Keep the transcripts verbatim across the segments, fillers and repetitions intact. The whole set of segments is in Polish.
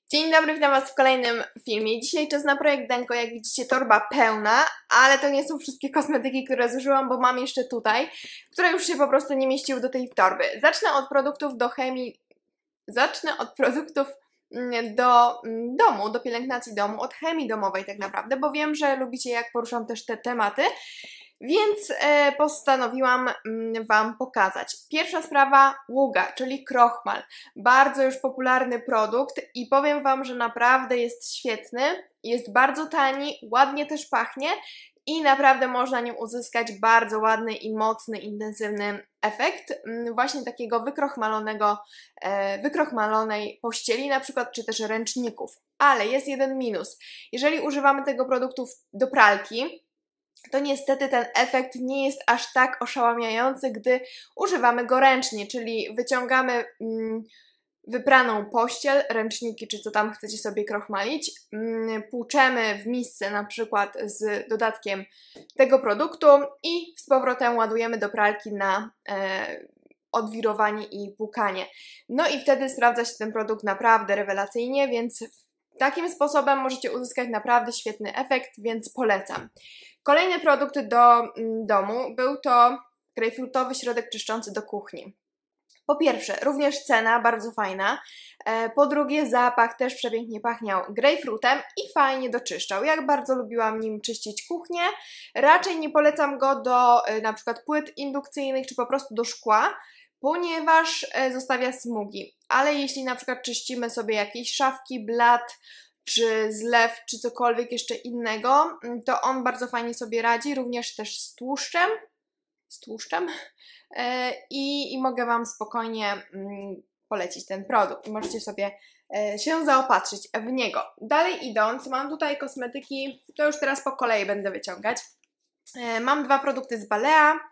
Dzień dobry, witam Was w kolejnym filmie. Dzisiaj czas na projekt Denko. Jak widzicie, torba pełna, ale to nie są wszystkie kosmetyki, które zużyłam, bo mam jeszcze tutaj, które już się po prostu nie mieściły do tej torby. Zacznę od produktów do chemii... Zacznę od produktów do domu, do pielęgnacji domu, od chemii domowej tak naprawdę, bo wiem, że lubicie, jak poruszam też te tematy. Więc e, postanowiłam mm, Wam pokazać. Pierwsza sprawa, Ługa, czyli krochmal. Bardzo już popularny produkt i powiem Wam, że naprawdę jest świetny. Jest bardzo tani, ładnie też pachnie i naprawdę można nim uzyskać bardzo ładny i mocny, intensywny efekt mm, właśnie takiego wykrochmalonego, e, wykrochmalonej pościeli na przykład, czy też ręczników. Ale jest jeden minus. Jeżeli używamy tego produktu do pralki, to niestety ten efekt nie jest aż tak oszałamiający, gdy używamy go ręcznie, czyli wyciągamy mm, wypraną pościel, ręczniki, czy co tam chcecie sobie krochmalić, mm, płuczemy w misce na przykład z dodatkiem tego produktu i z powrotem ładujemy do pralki na e, odwirowanie i płukanie. No i wtedy sprawdza się ten produkt naprawdę rewelacyjnie, więc takim sposobem możecie uzyskać naprawdę świetny efekt, więc polecam. Kolejny produkt do mm, domu był to grejpfrutowy środek czyszczący do kuchni. Po pierwsze, również cena bardzo fajna. E, po drugie, zapach też przepięknie pachniał grejpfrutem i fajnie doczyszczał. Jak bardzo lubiłam nim czyścić kuchnię. Raczej nie polecam go do e, na przykład płyt indukcyjnych czy po prostu do szkła, ponieważ e, zostawia smugi. Ale jeśli na przykład czyścimy sobie jakieś szafki, blat, czy zlew, czy cokolwiek jeszcze innego, to on bardzo fajnie sobie radzi, również też z tłuszczem, z tłuszczem yy, i, i mogę Wam spokojnie yy, polecić ten produkt. Możecie sobie yy, się zaopatrzyć w niego. Dalej idąc, mam tutaj kosmetyki, to już teraz po kolei będę wyciągać. Yy, mam dwa produkty z Balea.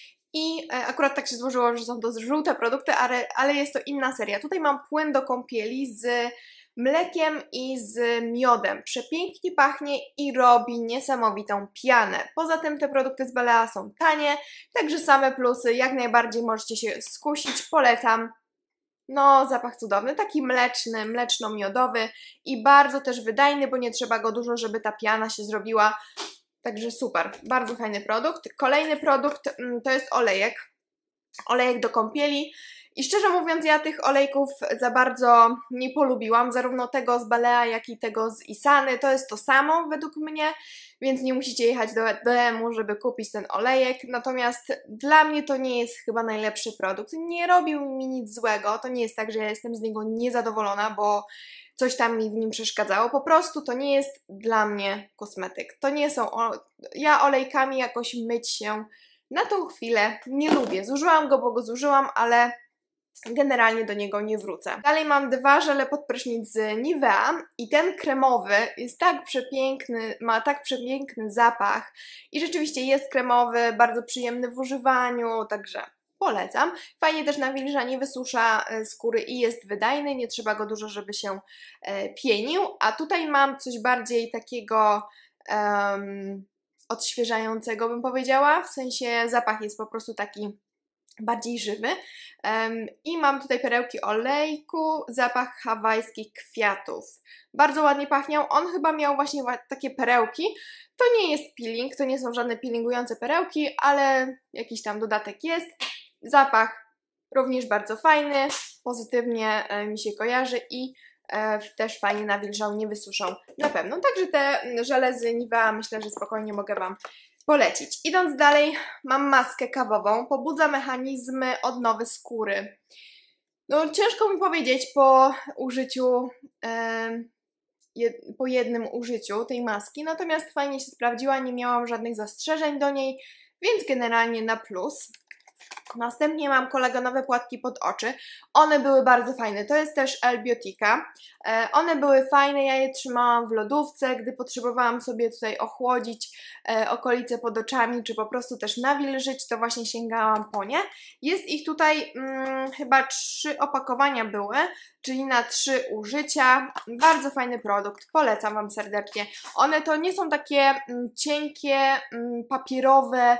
I akurat tak się złożyło, że są to żółte produkty, ale, ale jest to inna seria. Tutaj mam płyn do kąpieli z mlekiem i z miodem. Przepięknie pachnie i robi niesamowitą pianę. Poza tym te produkty z Balea są tanie, także same plusy, jak najbardziej możecie się skusić, polecam. No, zapach cudowny, taki mleczny, mleczno-miodowy i bardzo też wydajny, bo nie trzeba go dużo, żeby ta piana się zrobiła. Także super, bardzo fajny produkt. Kolejny produkt to jest olejek, olejek do kąpieli i szczerze mówiąc ja tych olejków za bardzo nie polubiłam, zarówno tego z Balea, jak i tego z Isany, to jest to samo według mnie, więc nie musicie jechać do D M-u, żeby kupić ten olejek, natomiast dla mnie to nie jest chyba najlepszy produkt, nie robił mi nic złego, to nie jest tak, że ja jestem z niego niezadowolona, bo coś tam mi w nim przeszkadzało, po prostu to nie jest dla mnie kosmetyk, to nie są, ja olejkami jakoś myć się na tą chwilę nie lubię, zużyłam go, bo go zużyłam, ale generalnie do niego nie wrócę. Dalej mam dwa żele pod prysznic z Nivea i ten kremowy jest tak przepiękny, ma tak przepiękny zapach i rzeczywiście jest kremowy, bardzo przyjemny w używaniu, także polecam. Fajnie też nawilża, nie wysusza skóry i jest wydajny, nie trzeba go dużo, żeby się e, pienił, a tutaj mam coś bardziej takiego um, odświeżającego, bym powiedziała, w sensie zapach jest po prostu taki bardziej żywy um, i mam tutaj perełki olejku, zapach hawajskich kwiatów. Bardzo ładnie pachniał, on chyba miał właśnie takie perełki. To nie jest peeling, to nie są żadne peelingujące perełki, ale jakiś tam dodatek jest. Zapach również bardzo fajny, pozytywnie e, mi się kojarzy i e, też fajnie nawilżał, nie wysuszał na pewno. Także te żele z Nivea myślę, że spokojnie mogę Wam polecić. Idąc dalej, mam maskę kawową, pobudza mechanizmy odnowy skóry. No ciężko mi powiedzieć po użyciu, e, jed, po jednym użyciu tej maski, natomiast fajnie się sprawdziła, nie miałam żadnych zastrzeżeń do niej, więc generalnie na plus. Następnie mam kolagonowe płatki pod oczy. One były bardzo fajne. To jest też Elbiotica. E, one były fajne, ja je trzymałam w lodówce, gdy potrzebowałam sobie tutaj ochłodzić e, okolice pod oczami, czy po prostu też nawilżyć, to właśnie sięgałam po nie. Jest ich tutaj mm, chyba trzy opakowania były, czyli na trzy użycia. Bardzo fajny produkt, polecam Wam serdecznie. One to nie są takie mm, cienkie, mm, papierowe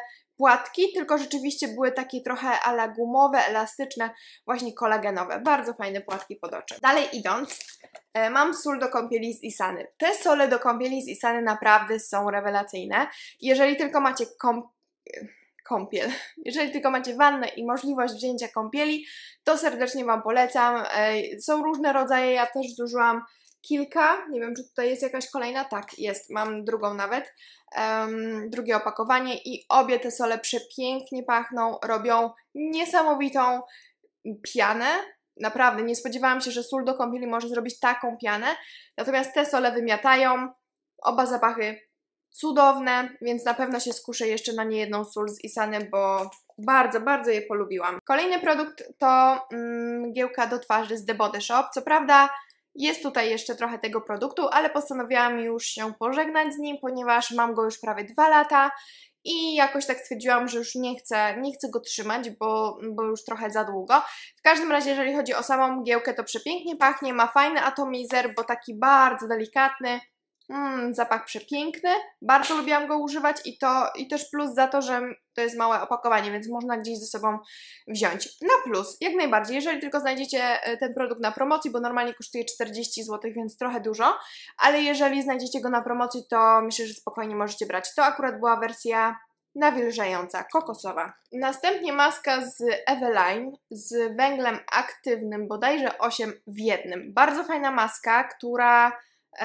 płatki, tylko rzeczywiście były takie trochę ala gumowe, elastyczne, właśnie kolagenowe. Bardzo fajne płatki pod oczy. Dalej idąc, e, mam sól do kąpieli z Isany. Te sole do kąpieli z Isany naprawdę są rewelacyjne. Jeżeli tylko macie kąp... kąpiel, jeżeli tylko macie wannę i możliwość wzięcia kąpieli, to serdecznie Wam polecam. E, są różne rodzaje, ja też zużyłam kilka, nie wiem, czy tutaj jest jakaś kolejna, tak, jest, mam drugą nawet, um, drugie opakowanie i obie te sole przepięknie pachną, robią niesamowitą pianę, naprawdę, nie spodziewałam się, że sól do kąpieli może zrobić taką pianę, natomiast te sole wymiatają, oba zapachy cudowne, więc na pewno się skuszę jeszcze na niejedną sól z Isany, bo bardzo, bardzo je polubiłam. Kolejny produkt to mm, mgiełka do twarzy z The Body Shop, co prawda jest tutaj jeszcze trochę tego produktu, ale postanowiłam już się pożegnać z nim, ponieważ mam go już prawie dwa lata i jakoś tak stwierdziłam, że już nie chcę, nie chcę go trzymać, bo, bo już trochę za długo. W każdym razie, jeżeli chodzi o samą mgiełkę, to przepięknie pachnie, ma fajny atomizer, bo taki bardzo delikatny, mm, zapach przepiękny, bardzo lubiłam go używać i to i też plus za to, że to jest małe opakowanie, więc można gdzieś ze sobą wziąć. Na plus, jak najbardziej, jeżeli tylko znajdziecie ten produkt na promocji, bo normalnie kosztuje czterdzieści złotych, więc trochę dużo, ale jeżeli znajdziecie go na promocji, to myślę, że spokojnie możecie brać. To akurat była wersja nawilżająca, kokosowa. Następnie maska z Eveline z węglem aktywnym, bodajże osiem w jednym. Bardzo fajna maska, która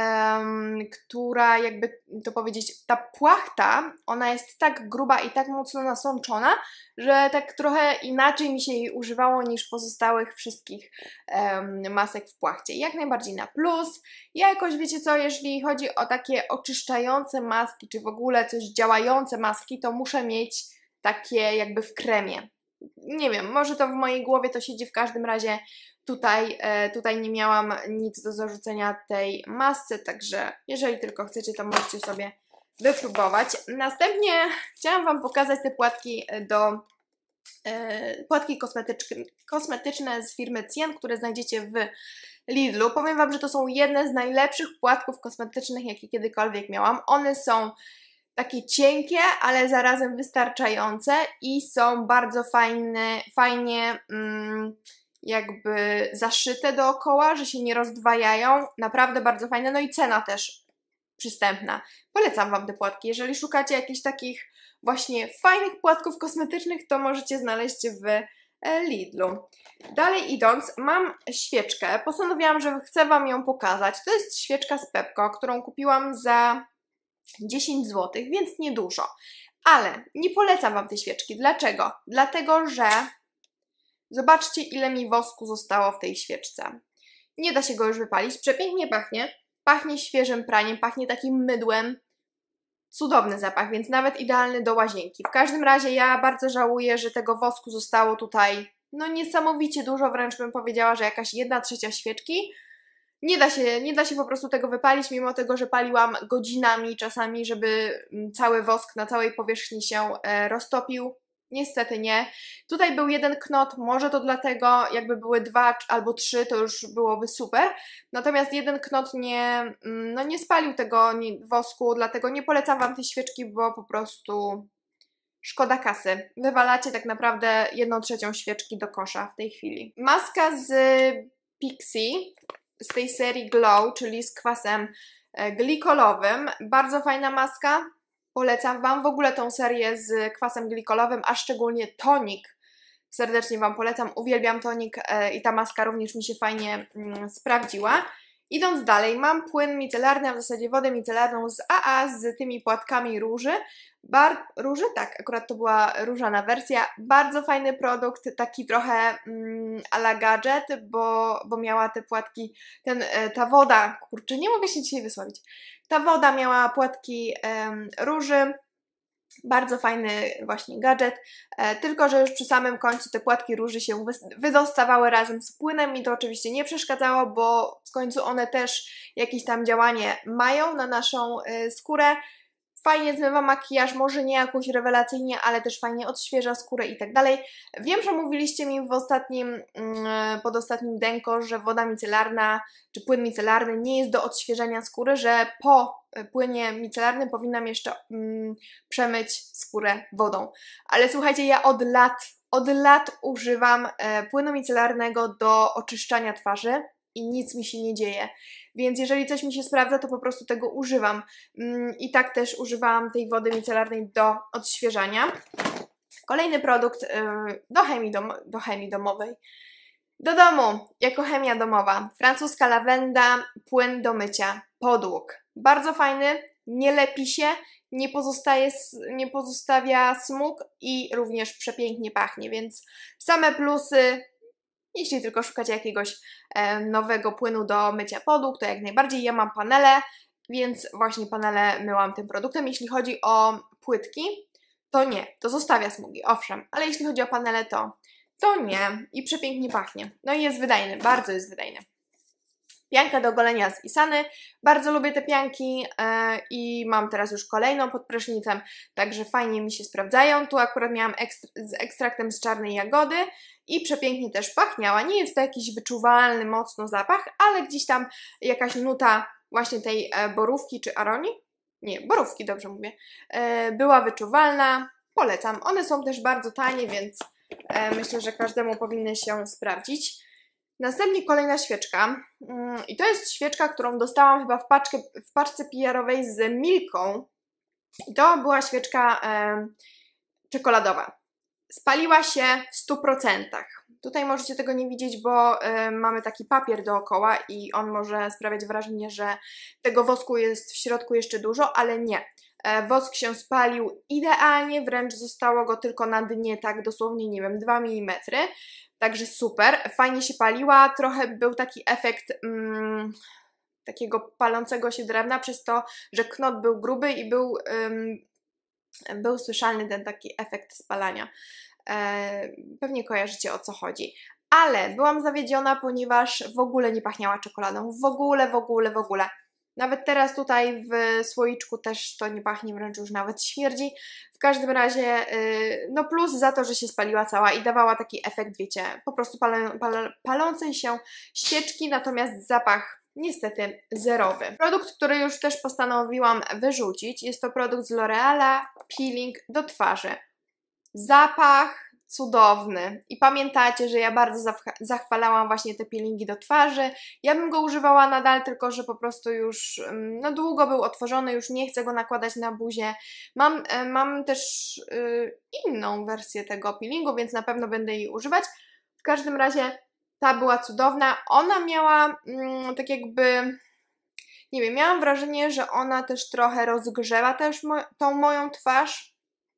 Um, która jakby to powiedzieć, ta płachta, ona jest tak gruba i tak mocno nasączona, że tak trochę inaczej mi się jej używało niż pozostałych wszystkich um, masek w płachcie. Jak najbardziej na plus. Ja jakoś, wiecie co, jeżeli chodzi o takie oczyszczające maski, czy w ogóle coś działające maski, to muszę mieć takie jakby w kremie. Nie wiem, może to w mojej głowie to siedzi, w każdym razie tutaj, e, tutaj nie miałam nic do zarzucenia tej masce, także jeżeli tylko chcecie, to możecie sobie wypróbować. Następnie chciałam Wam pokazać te płatki do e, płatki kosmetyczne, kosmetyczne z firmy Cien, które znajdziecie w Lidlu. Powiem Wam, że to są jedne z najlepszych płatków kosmetycznych, jakie kiedykolwiek miałam. One są takie cienkie, ale zarazem wystarczające i są bardzo fajne, fajnie mm, jakby zaszyte dookoła, że się nie rozdwajają. Naprawdę bardzo fajne, no i cena też przystępna. Polecam Wam te płatki. Jeżeli szukacie jakichś takich właśnie fajnych płatków kosmetycznych, to możecie znaleźć w Lidlu. Dalej idąc, mam świeczkę. Postanowiłam, że chcę Wam ją pokazać. To jest świeczka z Pepco, którą kupiłam za dziesięć złotych, więc niedużo. Ale nie polecam Wam tej świeczki. Dlaczego? Dlatego, że zobaczcie, ile mi wosku zostało w tej świeczce. Nie da się go już wypalić. Przepięknie pachnie. Pachnie świeżym praniem, pachnie takim mydłem. Cudowny zapach, więc nawet idealny do łazienki. W każdym razie ja bardzo żałuję, że tego wosku zostało tutaj no niesamowicie dużo, wręcz bym powiedziała, że jakaś jedna trzecia świeczki. Nie da się, nie da się po prostu tego wypalić, mimo tego, że paliłam godzinami czasami, żeby cały wosk na całej powierzchni się e, roztopił. Niestety nie. Tutaj był jeden knot, może to dlatego, jakby były dwa albo trzy, to już byłoby super. Natomiast jeden knot nie, no nie spalił tego wosku, dlatego nie polecam Wam tej świeczki, bo po prostu szkoda kasy. Wywalacie tak naprawdę jedną trzecią świeczki do kosza w tej chwili. Maska z Pixi, z tej serii Glow, czyli z kwasem glikolowym. Bardzo fajna maska. Polecam Wam w ogóle tą serię z kwasem glikolowym, a szczególnie tonik. Serdecznie Wam polecam, uwielbiam tonik e, i ta maska również mi się fajnie mm, sprawdziła. Idąc dalej, mam płyn micelarny, a w zasadzie wodę micelarną z A A z tymi płatkami róży. Bar róży? Tak, akurat to była różana wersja. Bardzo fajny produkt, taki trochę mm, a la gadżet, bo, bo miała te płatki, ten, e, ta woda, kurczę, nie mogę się dzisiaj wysłowić. Ta woda miała płatki em, róży, bardzo fajny właśnie gadżet, e, tylko że już przy samym końcu te płatki róży się wydostawały razem z płynem i to oczywiście nie przeszkadzało, bo w końcu one też jakieś tam działanie mają na naszą e, skórę. fajnie zmywa makijaż, może nie jakoś rewelacyjnie, ale też fajnie odświeża skórę i tak dalej. Wiem, że mówiliście mi w ostatnim, pod ostatnim denko, że woda micelarna czy płyn micelarny nie jest do odświeżania skóry, że po płynie micelarnym powinnam jeszcze mm, przemyć skórę wodą. Ale słuchajcie, ja od lat, od lat używam e, płynu micelarnego do oczyszczania twarzy i nic mi się nie dzieje. Więc jeżeli coś mi się sprawdza, to po prostu tego używam. I tak też używałam tej wody micelarnej do odświeżania. Kolejny produkt do chemii, dom do chemii domowej. Do domu, jako chemia domowa. Francuska lawenda, płyn do mycia podłóg. Bardzo fajny, nie lepi się, nie, pozostaje, nie pozostawia smug i również przepięknie pachnie, więc same plusy. Jeśli tylko szukacie jakiegoś e, nowego płynu do mycia podłóg, to jak najbardziej. Ja mam panele, więc właśnie panele myłam tym produktem. Jeśli chodzi o płytki, to nie, to zostawia smugi, owszem, ale jeśli chodzi o panele, to, to nie i przepięknie pachnie. No i jest wydajny, bardzo jest wydajny. Pianka do golenia z Isany. Bardzo lubię te pianki e, i mam teraz już kolejną pod prysznicem, także fajnie mi się sprawdzają. Tu akurat miałam ekstr z ekstraktem z czarnej jagody i przepięknie też pachniała. Nie jest to jakiś wyczuwalny mocno zapach, ale gdzieś tam jakaś nuta właśnie tej e, borówki czy aronii, nie, borówki, dobrze mówię, e, była wyczuwalna. Polecam. One są też bardzo tanie, więc e, myślę, że każdemu powinny się sprawdzić. Następnie kolejna świeczka i to jest świeczka, którą dostałam chyba w, paczkę, w paczce P R-owej z Milką i to była świeczka e, czekoladowa. Spaliła się w stu procentach. Tutaj możecie tego nie widzieć, bo e, mamy taki papier dookoła i on może sprawiać wrażenie, że tego wosku jest w środku jeszcze dużo, ale nie. E, wosk się spalił idealnie, wręcz zostało go tylko na dnie, tak dosłownie, nie wiem, dwa milimetry. Także super, fajnie się paliła, trochę był taki efekt mm, takiego palącego się drewna przez to, że knot był gruby i był, ym, był słyszalny ten taki efekt spalania. E, pewnie kojarzycie, o co chodzi. Ale byłam zawiedziona, ponieważ w ogóle nie pachniała czekoladą, w ogóle, w ogóle, w ogóle. Nawet teraz tutaj w słoiczku też to nie pachnie, wręcz już nawet śmierdzi. W każdym razie, yy, no plus za to, że się spaliła cała i dawała taki efekt, wiecie, po prostu palę, palę, palącej się świeczki, natomiast zapach niestety zerowy. Produkt, który już też postanowiłam wyrzucić, jest to produkt z L'Oreala Peeling do twarzy. Zapach cudowny. I pamiętacie, że ja bardzo zachwalałam właśnie te peelingi do twarzy. Ja bym go używała nadal, tylko że po prostu już no długo był otworzony, już nie chcę go nakładać na buzię. Mam, mam też yy, inną wersję tego peelingu, więc na pewno będę jej używać. W każdym razie ta była cudowna. Ona miała mm, tak jakby... Nie wiem, miałam wrażenie, że ona też trochę rozgrzewa też mo tą moją twarz.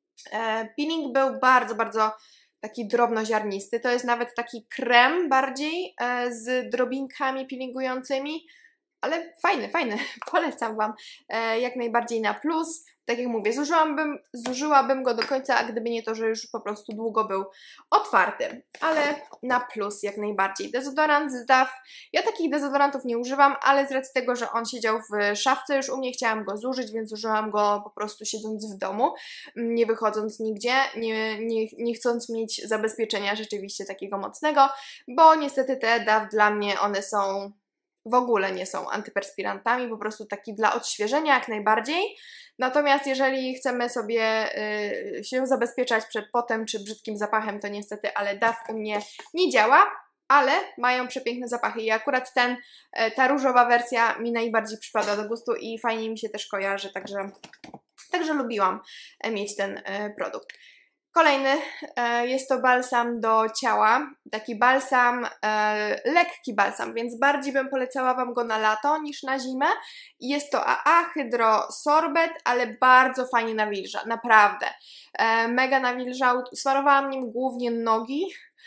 E, peeling był bardzo, bardzo taki drobnoziarnisty. To jest nawet taki krem bardziej e, z drobinkami peelingującymi, ale fajny, fajny. Polecam Wam e, jak najbardziej na plus. Tak jak mówię, zużyłabym, zużyłabym go do końca, a gdyby nie to, że już po prostu długo był otwarty. Ale na plus jak najbardziej. Dezodorant z Dove. Ja takich dezodorantów nie używam, ale z racji tego, że on siedział w szafce już u mnie, chciałam go zużyć, więc użyłam go po prostu siedząc w domu, nie wychodząc nigdzie, nie, nie, nie chcąc mieć zabezpieczenia rzeczywiście takiego mocnego, bo niestety te Dove dla mnie, one są... w ogóle nie są antyperspirantami, po prostu taki dla odświeżenia jak najbardziej. Natomiast jeżeli chcemy sobie y, się zabezpieczać przed potem czy brzydkim zapachem, to niestety, ale Dove u mnie nie działa, ale mają przepiękne zapachy i akurat ten, y, ta różowa wersja mi najbardziej przypada do gustu i fajnie mi się też kojarzy, także, także lubiłam mieć ten y, produkt. Kolejny e, jest to balsam do ciała, taki balsam, e, lekki balsam, więc bardziej bym polecała Wam go na lato niż na zimę. Jest to A A Hydro Sorbet, ale bardzo fajnie nawilża, naprawdę. E, mega nawilżał, smarowałam nim głównie nogi,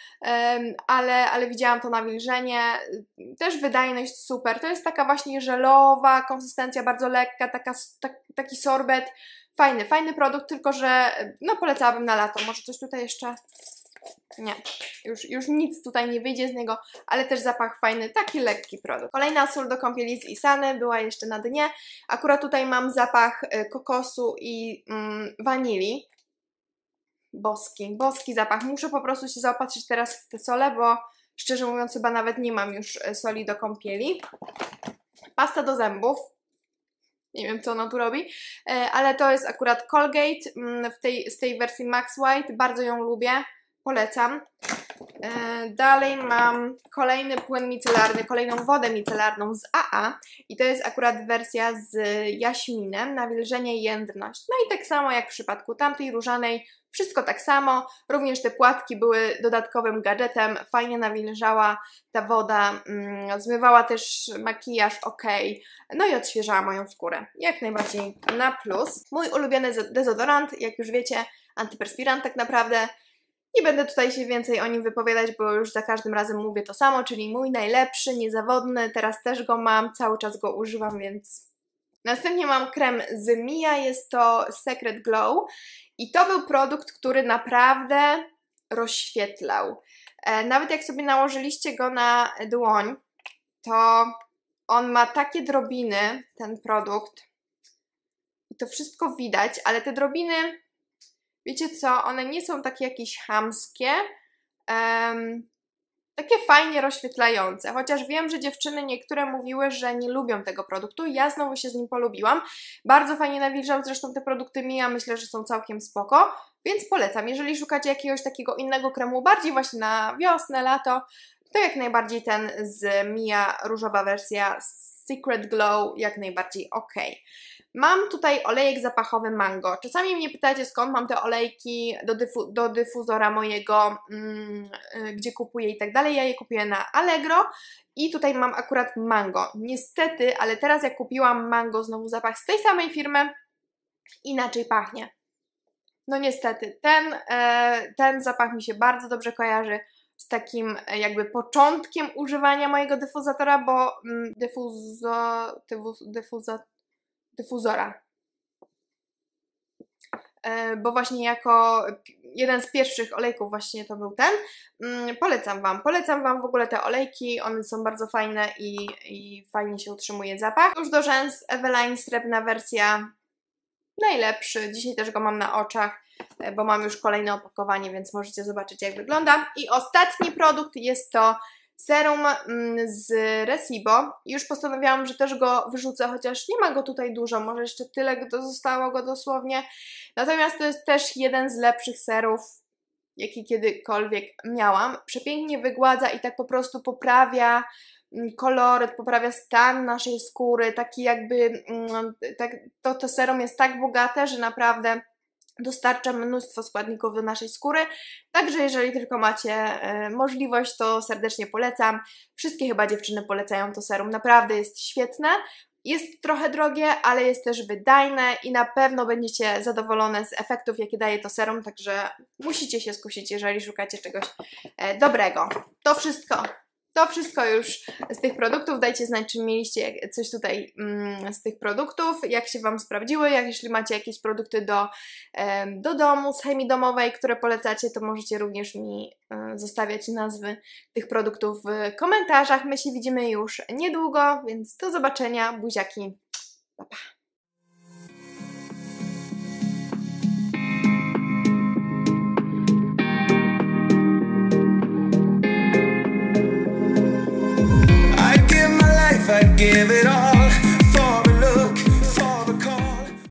e, ale, ale widziałam to nawilżenie, też wydajność super. To jest taka właśnie żelowa konsystencja, bardzo lekka, taka, tak, taki sorbet. Fajny, fajny produkt, tylko że no polecałabym na lato. Może coś tutaj jeszcze Nie, już, już nic tutaj nie wyjdzie z niego, ale też zapach fajny, taki lekki produkt. Kolejna sól do kąpieli z Isany była jeszcze na dnie. Akurat tutaj mam zapach kokosu i mm, wanilii. Boski, boski zapach. Muszę po prostu się zaopatrzyć teraz w te sole, bo szczerze mówiąc chyba nawet nie mam już soli do kąpieli. Pasta do zębów. Nie wiem, co ona tu robi, ale to jest akurat Colgate w tej, z tej wersji Max White. Bardzo ją lubię. Polecam. Dalej mam kolejny płyn micelarny, kolejną wodę micelarną z A A i to jest akurat wersja z jaśminem, nawilżenie i jędrność. No i tak samo jak w przypadku tamtej różanej, wszystko tak samo, również te płatki były dodatkowym gadżetem, fajnie nawilżała ta woda, mm, zmywała też makijaż ok, no i odświeżała moją skórę, jak najbardziej na plus. Mój ulubiony dezodorant, jak już wiecie, antyperspirant tak naprawdę. Nie będę tutaj się więcej o nim wypowiadać, bo już za każdym razem mówię to samo, czyli mój najlepszy, niezawodny, teraz też go mam, cały czas go używam, więc... Następnie mam krem z Mia, jest to Secret Glow i to był produkt, który naprawdę rozświetlał. E, nawet jak sobie nałożyliście go na dłoń, to on ma takie drobiny, ten produkt, i to wszystko widać, ale te drobiny... Wiecie co, one nie są takie jakieś chamskie, um, takie fajnie rozświetlające, chociaż wiem, że dziewczyny niektóre mówiły, że nie lubią tego produktu, ja znowu się z nim polubiłam, bardzo fajnie nawilżał, zresztą te produkty Mia myślę, że są całkiem spoko, więc polecam, jeżeli szukacie jakiegoś takiego innego kremu, bardziej właśnie na wiosnę, lato, to jak najbardziej ten z Mia, różowa wersja Secret Glow, jak najbardziej ok. Mam tutaj olejek zapachowy mango. Czasami mnie pytacie, skąd mam te olejki do, dyfu do dyfuzora mojego, mm, y, gdzie kupuję i tak dalej. Ja je kupuję na Allegro i tutaj mam akurat mango. Niestety, ale teraz jak kupiłam mango, znowu zapach z tej samej firmy, inaczej pachnie. No niestety, ten, e, ten zapach mi się bardzo dobrze kojarzy z takim jakby początkiem używania mojego dyfuzatora, bo mm, dyfuzo, dyfuz, dyfuza, dyfuzora. E, bo właśnie jako jeden z pierwszych olejków właśnie to był ten. Mm, polecam Wam. Polecam Wam w ogóle te olejki. One są bardzo fajne i, i fajnie się utrzymuje zapach. Już do rzęs Eveline srebrna wersja. Najlepszy. Dzisiaj też go mam na oczach, bo mam już kolejne opakowanie, więc możecie zobaczyć, jak wygląda. I ostatni produkt jest to serum z Recibo. Już postanowiłam, że też go wyrzucę, chociaż nie ma go tutaj dużo, może jeszcze tyle zostało go dosłownie. Natomiast to jest też jeden z lepszych serów, jaki kiedykolwiek miałam. Przepięknie wygładza i tak po prostu poprawia koloryt, poprawia stan naszej skóry, taki jakby tak, to, to serum jest tak bogate, że naprawdę dostarcza mnóstwo składników do naszej skóry, także jeżeli tylko macie e, możliwość, to serdecznie polecam. Wszystkie chyba dziewczyny polecają to serum, naprawdę jest świetne. Jest trochę drogie, ale jest też wydajne i na pewno będziecie zadowolone z efektów, jakie daje to serum, także musicie się skusić, jeżeli szukacie czegoś e, dobrego. To wszystko. To wszystko już z tych produktów. Dajcie znać, czy mieliście coś tutaj mm, z tych produktów, jak się Wam sprawdziły, jak jeśli macie jakieś produkty do, e, do domu, z chemii domowej, które polecacie, to możecie również mi e, zostawiać nazwy tych produktów w komentarzach. My się widzimy już niedługo, więc do zobaczenia, buziaki, pa pa! I'd give